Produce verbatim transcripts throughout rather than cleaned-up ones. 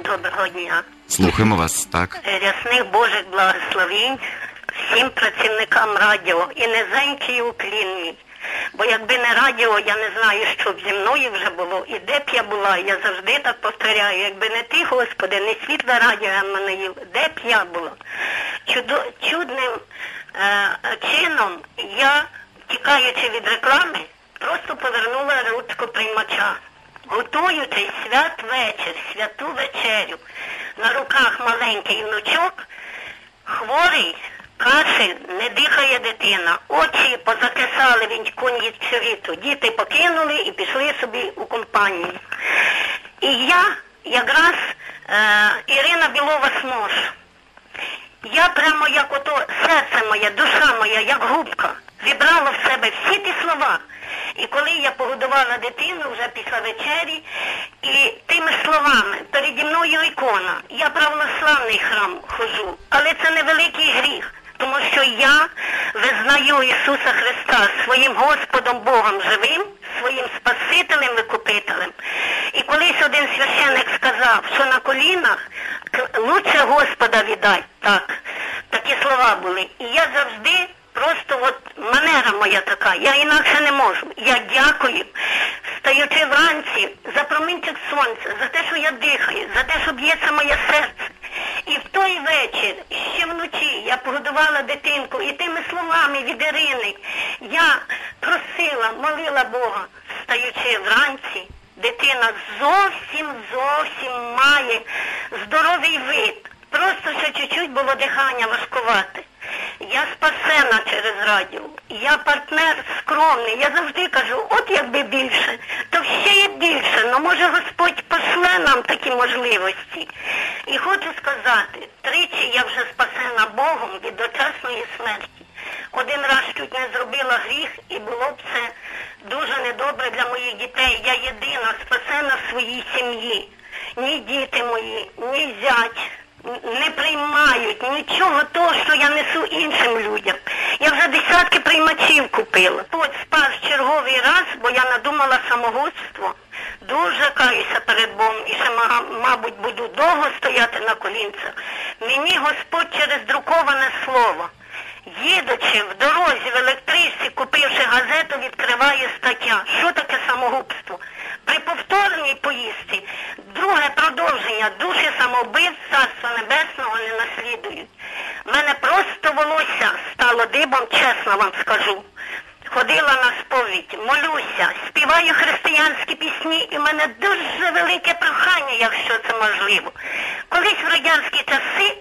Доброго дня. Слухаємо вас, так. Рясних Божих благословінь всім працівникам радіо і низенький уклін мій. Бо якби не радіо, я не знаю, що б зі мною вже було. І де б я була, я завжди так повторяю, якби не ти, Господи, не світле радіо Еммануїл, де б я була. Чудо, чудним е, чином я, тікаючи від реклами, просто повернула ручку приймача. Готуючи святвечір, святу вечерю, на руках маленький внучок, хворий, кашель, не дихає дитина, очі позакисали від кон'юнктивіту, діти покинули і пішли собі у компанію. І я, якраз е, Ірина Білова-Смош, я прямо як ото серце моє, душа моя, як губка, зібрала в себе всі ті слова. І коли я погодувала дитину вже після вечері, і тими словами, переді мною ікона, я православний храм ходжу, але це невеликий гріх, тому що я визнаю Ісуса Христа своїм Господом Богом живим, своїм Спасителем, Викупителем. І колись один священик сказав, що на колінах лучше Господа віддай, так, такі слова були. І я завжди, просто от манера моя така, я інакше не можу. Я дякую, стаючи вранці, за промінчик сонця, за те, що я дихаю, за те, що б'ється моє серце. І в той вечір, ще вночі, я погодувала дитинку, і тими словами від Ірини я просила, молила Бога, стаючи вранці, дитина зовсім, зовсім має здоровий вид. Просто ще чуть-чуть було дихання важкувати. Я спасена через радіо. Я партнер скромний. Я завжди кажу, от якби більше, то ще є більше. Ну, може, Господь пошле нам такі можливості. І хочу сказати, тричі я вже спасена Богом від дочасної смерті. Один раз чуть не зробила гріх, і було б це дуже недобре для моїх дітей. Я єдина спасена в своїй сім'ї. Ні діти мої, ні зять не приймають нічого того, що я несу іншим людям. Я вже десятки приймачів купила. От спас черговий раз, бо я надумала самогубство. Дуже каюся перед Богом і ще, мабуть, буду довго стояти на колінцях. Мені Господь через друковане слово, їдучи в дорозі, в електричці, купивши газету, відкриває стаття. Що таке самогубство? При повторній поїздці друге продовження, душі самовбивць Царства Небесного не наслідують. В мене просто волосся стало дибом, чесно вам скажу. Ходила на сповідь, молюся, співаю християнські пісні, і в мене дуже велике прохання, якщо це можливо. Колись в радянські часи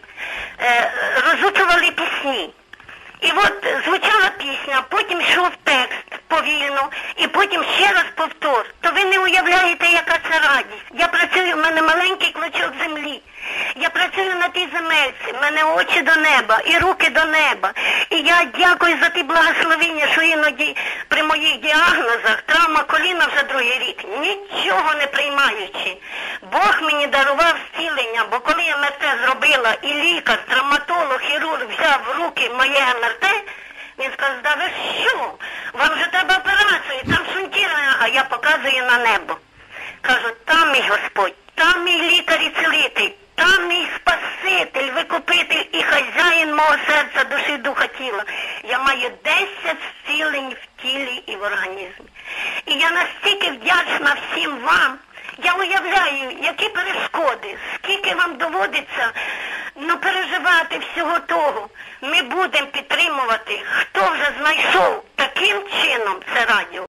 е, розучували пісні. І от звучала пісня, потім йшов текст повільно, і потім ще раз повтор. То ви не уявляєте, яка це радість. Я працюю, в мене маленький клочок землі. Я працюю на тій земельці, в мене очі до неба і руки до неба. І я дякую за ті благословення, що іноді при моїх діагнозах, травма коліна вже другий рік, нічого не приймаючи. Бог мені дарував зцілення, бо коли я ем ер те зробила, і лікар, травматолог, хірург взяв в руки моє ем ер те, він сказав, да ви що? Вам же треба операцію, там шунтірування, а я показую на небо. Кажу, там мій Господь, там мій лікар і цілитель, там мій Спаситель, Викупитель і хазяїн мого серця, душі, духа, тіла. Я маю десять зцілень в тілі і в організмі. І я настільки вдячна всім вам. Я уявляю, які перешкоди, скільки вам доводиться ну, переживати всього того. Ми будемо підтримувати, хто вже знайшов таким чином це радіо.